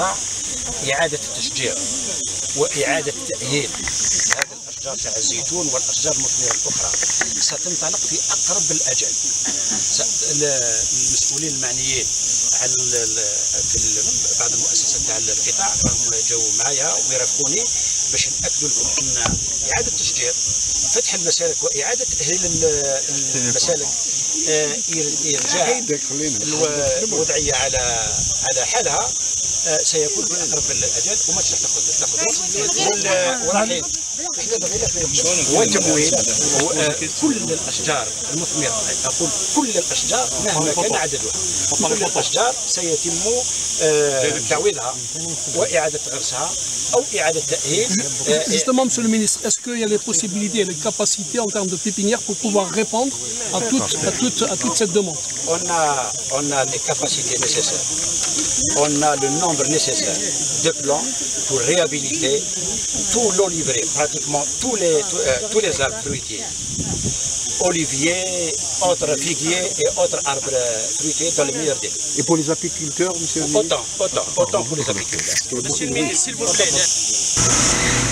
القطاع إعادة التشجيع وإعادة تأهيل هذه الأشجار تاع الزيتون والأشجار المثمرة الأخرى. ستنطلق في أقرب الأجل. المسؤولين المعنيين على في بعض المؤسسات تاع القطاع راهم جاوا معايا ويرافقوني باش نأكدوا لكم أن إعادة التشجير، فتح المسالك وإعادة تأهيل المسالك، إرجاع الوضعية على حالها سيكون في أقرب الأجل وما تاخذ وراحين وتمويل كل الأشجار المثمرة. أقول كل الأشجار مهما كان عددها، كل الأشجار سيتم تعويضها وإعادة غرسها أو إعادة تأهيل. Justement, Monsieur le ministre, est-ce qu'il y a les possibilités, les capacités en termes de pépinières pour pouvoir répondre à toute cette demande? On a les capacités nécessaires, on a le nombre nécessaire de plants pour réhabiliter tout l'olivier, pratiquement tous les arbres fruitiers, oliviers, autres figuiers et autres arbres fruitiers dans le meilleur délai. Et pour les apiculteurs, monsieur le ministre? Autant pour les apiculteurs. Monsieur le ministre, s'il vous plaît.